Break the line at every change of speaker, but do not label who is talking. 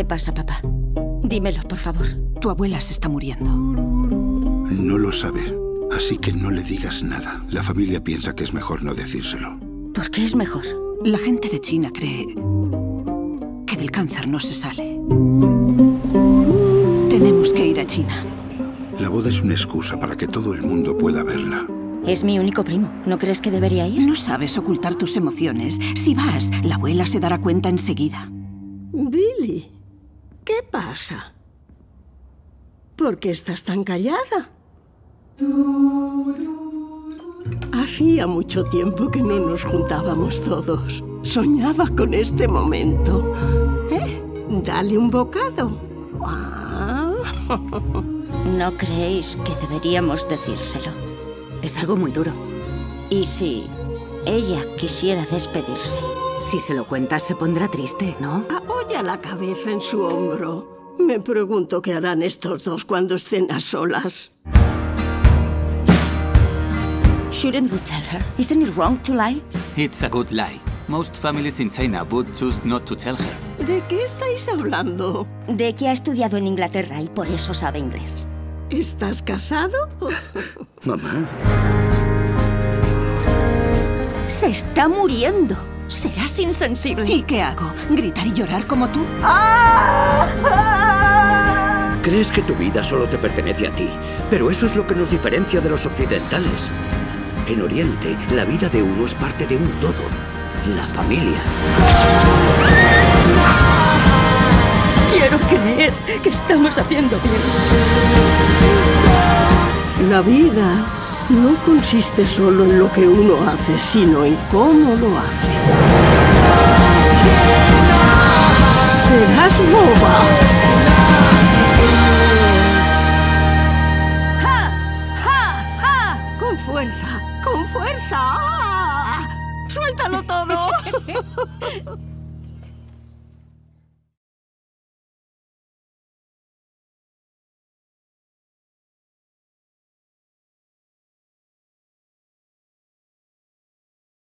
¿Qué pasa, papá? Dímelo, por favor.
Tu abuela se está muriendo.
No lo sabe, así que no le digas nada. La familia piensa que es mejor no decírselo.
¿Por qué es mejor?
La gente de China cree que del cáncer no se sale. Tenemos que ir a China.
La boda es una excusa para que todo el mundo pueda verla.
Es mi único primo. ¿No crees que debería ir?
No sabes ocultar tus emociones. Si vas, la abuela se dará cuenta enseguida.
Billy, ¿qué pasa? ¿Por qué estás tan callada? Hacía mucho tiempo que no nos juntábamos todos. Soñaba con este momento. Dale un bocado.
¿No creéis que deberíamos decírselo?
Es algo muy duro.
¿Y si ella quisiera despedirse?
Si se lo cuentas, se pondrá triste, ¿no?
Apoya la cabeza en su hombro. Me pregunto qué harán estos dos cuando estén a solas.
Shouldn't we tell her? Isn't it wrong to lie?
It's a good lie. Most families in China would choose not to tell her.
¿De qué estáis hablando?
De que ha estudiado en Inglaterra y por eso sabe inglés.
¿Estás casado?
Mamá.
Se está muriendo. Serás insensible.
¿Y qué hago? ¿Gritar y llorar como tú?
Crees que tu vida solo te pertenece a ti, pero eso es lo que nos diferencia de los occidentales. En Oriente, la vida de uno es parte de un todo, la familia.
Quiero creer que estamos haciendo bien.
La vida no consiste solo en lo que uno hace, sino en cómo lo hace. Serás boba. Con fuerza, con fuerza. ¡Ah! ¡Suéltalo todo!